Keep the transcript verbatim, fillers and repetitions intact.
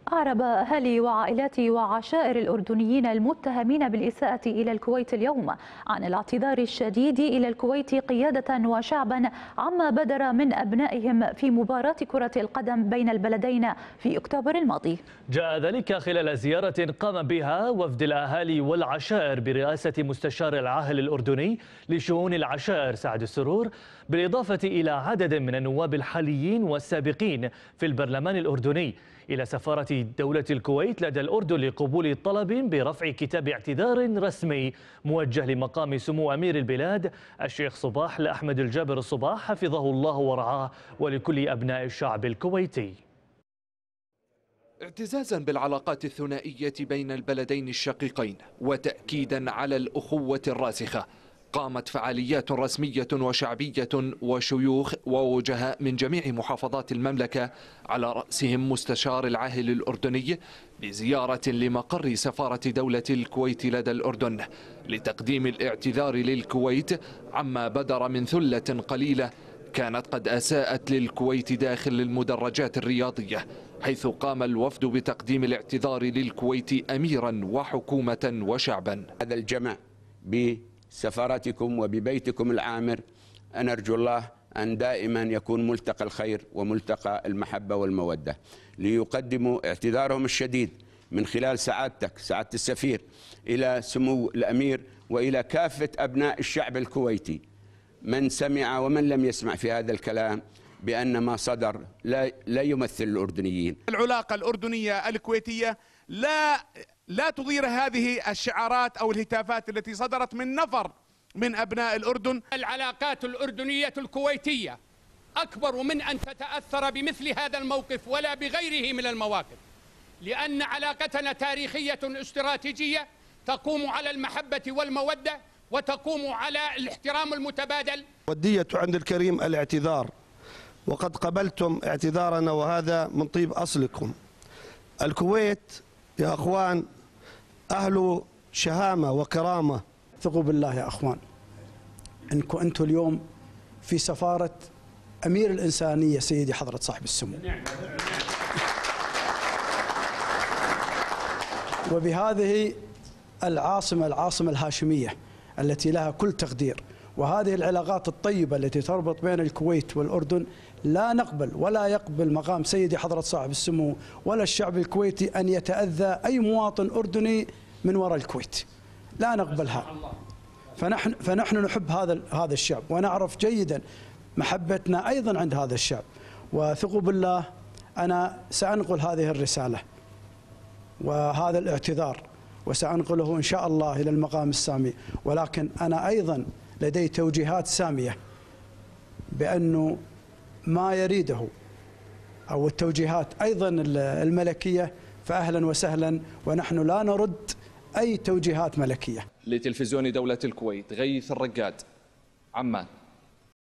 أعرب أهالي وعائلات وعشائر الأردنيين المتهمين بالإساءة إلى الكويت اليوم عن الاعتذار الشديد إلى الكويت قيادة وشعبا عما بدر من أبنائهم في مباراة كرة القدم بين البلدين في أكتوبر الماضي. جاء ذلك خلال زيارة قام بها وفد الأهالي والعشائر برئاسة مستشار العاهل الأردني لشؤون العشائر سعد السرور، بالإضافة إلى عدد من النواب الحاليين والسابقين في البرلمان الأردني، إلى سفارة دولة الكويت لدى الأردن لقبول طلب برفع كتاب اعتذار رسمي موجه لمقام سمو أمير البلاد الشيخ صباح الأحمد الجابر الصباح حفظه الله ورعاه، ولكل أبناء الشعب الكويتي. اعتزازا بالعلاقات الثنائية بين البلدين الشقيقين وتأكيدا على الأخوة الراسخة، قامت فعاليات رسمية وشعبية وشيوخ ووجهاء من جميع محافظات المملكة على رأسهم مستشار العاهل الأردني بزيارة لمقر سفارة دولة الكويت لدى الأردن لتقديم الاعتذار للكويت عما بدر من ثلة قليلة كانت قد أساءت للكويت داخل المدرجات الرياضية، حيث قام الوفد بتقديم الاعتذار للكويت أميرا وحكومة وشعبا. هذا الجمع بسفارتكم وببيتكم العامر، أنا أرجو الله أن دائما يكون ملتقى الخير وملتقى المحبة والمودة، ليقدموا اعتذارهم الشديد من خلال سعادتك سعادة السفير إلى سمو الأمير وإلى كافة أبناء الشعب الكويتي، من سمع ومن لم يسمع في هذا الكلام، بأن ما صدر لا, لا يمثل الأردنيين. العلاقة الأردنية الكويتية لا لا تضير هذه الشعارات أو الهتافات التي صدرت من نفر من أبناء الأردن. العلاقات الأردنية الكويتية أكبر من أن تتأثر بمثل هذا الموقف ولا بغيره من المواقف، لأن علاقتنا تاريخية استراتيجية تقوم على المحبة والمودة وتقوم على الاحترام المتبادل. ودية عند الكريم الاعتذار، وقد قبلتم اعتذارنا وهذا من طيب أصلكم. الكويت يا أخوان أهل شهامة وكرامة. ثقوا بالله يا أخوان، إنكم أنتم اليوم في سفارة أمير الإنسانية سيدي حضرة صاحب السمو، وبهذه العاصمة العاصمة الهاشمية التي لها كل تقدير، وهذه العلاقات الطيبة التي تربط بين الكويت والأردن، لا نقبل ولا يقبل مقام سيدي حضرة صاحب السمو ولا الشعب الكويتي أن يتأذى أي مواطن أردني من وراء الكويت، لا نقبلها. فنحن فنحن نحب هذا هذا الشعب ونعرف جيدا محبتنا أيضا عند هذا الشعب، وثقوا بالله أنا سأنقل هذه الرسالة وهذا الاعتذار وسأنقله إن شاء الله إلى المقام السامي، ولكن أنا أيضا لدي توجيهات سامية بأنه ما يريده أو التوجيهات أيضا الملكية فأهلا وسهلا، ونحن لا نرد أي توجيهات ملكية. لتلفزيون دولة الكويت، غيث الرقاد، عمان.